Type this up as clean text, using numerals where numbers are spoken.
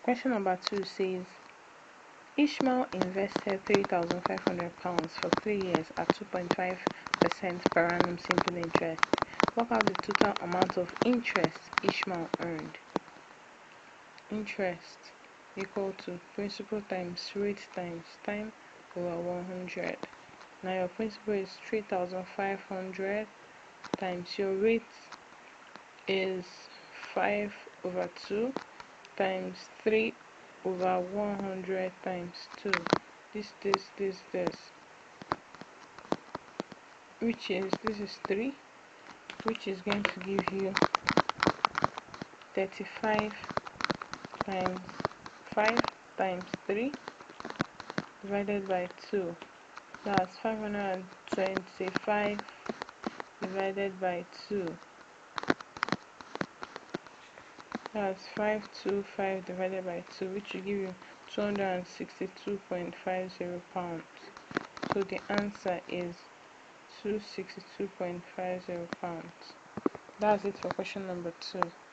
Question number 2 says, Ishmael invested £3,500 for 3 years at 2.5% per annum simple interest. Work out the total amount of interest Ishmael earned. Interest equal to principal times rate times time over 100. Now your principal is 3,500 times your rate is 5 over 2 times 3 over 100 times 2. This, which is, this is 3, which is going to give you 35 times 5 times 3 divided by 2. That's 525 divided by 2. That's 525 divided by 2, which will give you 262.50 pounds. So the answer is 262.50 pounds. That's it for question number 2.